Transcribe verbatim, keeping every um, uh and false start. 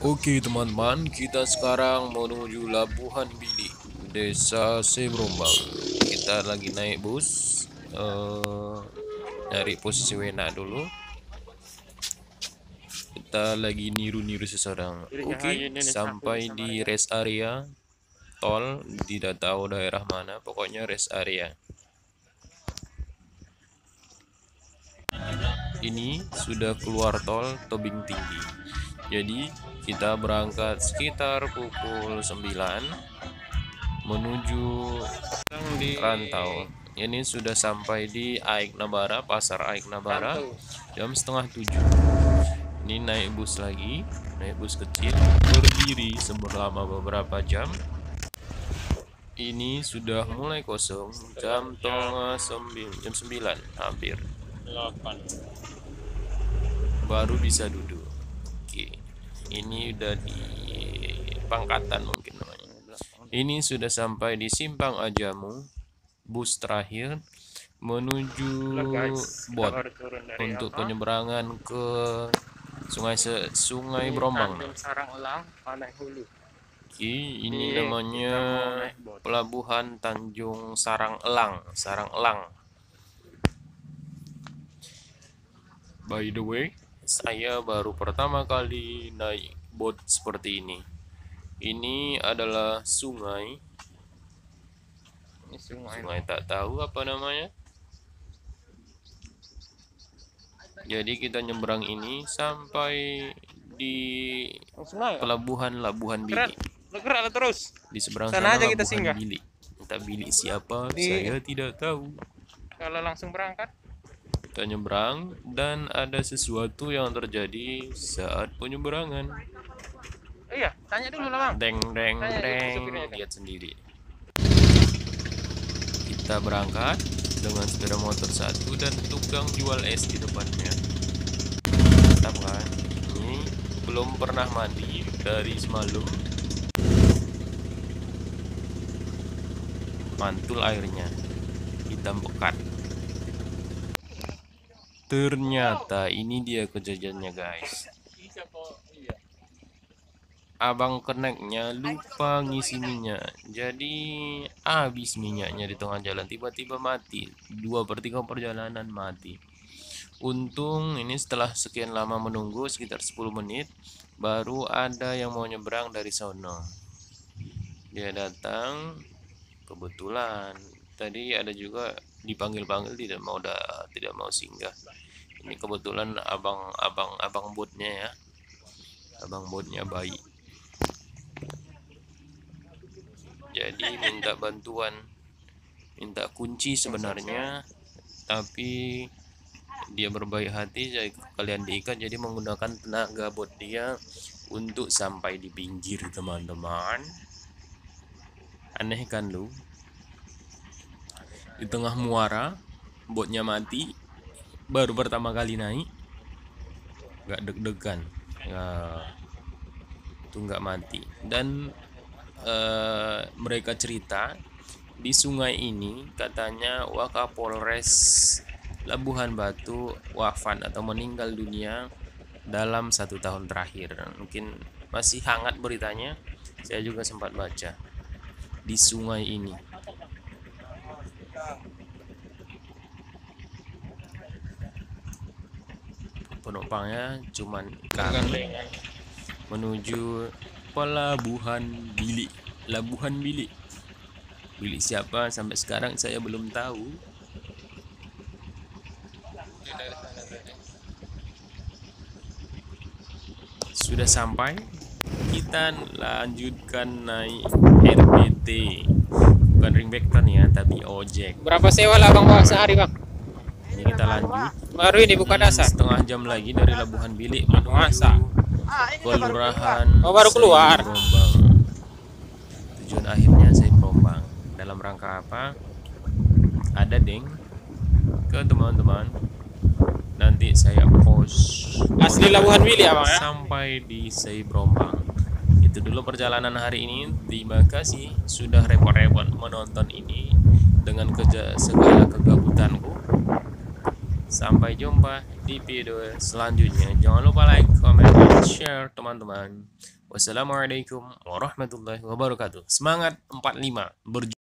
Oke teman-teman, kita sekarang menuju Labuhan Bilik, Desa Sebrombang. Kita lagi naik bus, eh dari posisi Wena dulu. Kita lagi niru-niru seseorang. Oke, sampai di rest area tol, tidak tahu daerah mana, pokoknya rest area. Ini sudah keluar tol Tebing Tinggi. Jadi kita berangkat sekitar pukul sembilan menuju Rantau. Ini sudah sampai di Aik Nabara, Pasar Aik Nabara, jam setengah tujuh. Ini naik bus lagi, naik bus kecil, berdiri selama beberapa jam. Ini sudah mulai kosong, jam tengah sembilan, jam sembilan hampir. Baru bisa duduk. Oke, ini udah di Pangkatan mungkin namanya. Ini sudah sampai di Simpang Ajamu, bus terakhir menuju Bot untuk penyeberangan ke Sungai Se Sungai Brombang. Oke, ini namanya Pelabuhan Tanjung Sarang Elang, Sarang Elang. By the way, saya baru pertama kali naik bot seperti ini. Ini adalah sungai. Ini sungai. Sungai tak tahu apa namanya. Jadi kita nyebrang ini sampai di pelabuhan Labuhan Bilik. Gerak terus. Di seberang Sana sana aja kita Labuhan singgah. Bilik. Entah bilik siapa, Di- saya tidak tahu. Kalau langsung berangkat, Kita nyebrang dan ada sesuatu yang terjadi saat penyeberangan. oh iya, tanya dulu lah bang. Deng deng Tanya dulu deng, supirnya, Kak. lihat sendiri. Kita berangkat dengan sepeda motor satu dan tukang jual es di depannya. Mantap kan? Ini belum pernah mandi dari semalam. Mantul airnya, hitam pekat. Ternyata ini dia kejadiannya guys. Abang keneknya lupa ngisi minyak, jadi habis minyaknya di tengah jalan, tiba-tiba mati. Dua per tiga perjalanan mati. Untung ini setelah sekian lama menunggu sekitar sepuluh menit, baru ada yang mau nyebrang dari sono. Dia datang, kebetulan tadi ada juga dipanggil-panggil tidak mau dah, tidak mau singgah. Ini kebetulan abang abang abang botnya ya, abang botnya baik. Jadi minta bantuan, minta kunci sebenarnya, tapi dia berbaik hati, jadi kalian diikat, jadi menggunakan tenaga bot dia untuk sampai di pinggir teman-teman. Aneh kan lu? Di tengah muara, botnya mati, baru pertama kali naik, nggak deg-degan, ya, itu nggak mati. Dan Uh, mereka cerita di sungai ini katanya Wakapolres Labuhan Batu wafat atau meninggal dunia dalam satu tahun terakhir. Mungkin masih hangat beritanya, saya juga sempat baca di sungai ini. Penumpangnya cuman kami menuju Pelabuhan Bilik, Labuhan Bilik. Bilik siapa sampai sekarang saya belum tahu. Sudah sampai, kita lanjutkan naik R B T, bukan ringback ya, tapi ojek. Berapa sewa lah bang bang sehari bang? Ini kita lanjut. Baru ini buka dasar. Setengah jam lagi dari Labuhan Bilik Masa? menuju Kelurahan Oh, baru keluar. Sebrombang. Tujuan akhirnya Sebrombang. Dalam rangka apa? Ada deng ke teman-teman. Nanti saya post Asli Labuhan Bilik ya bang ya? sampai di Sebrombang. Itu dulu perjalanan hari ini. Terima kasih sudah repot-repot menonton ini dengan kerja segala kegabutanku. Sampai jumpa di video selanjutnya. Jangan lupa like, comment, dan share teman-teman. Wassalamualaikum warahmatullahi wabarakatuh. Semangat empat puluh lima berjuang.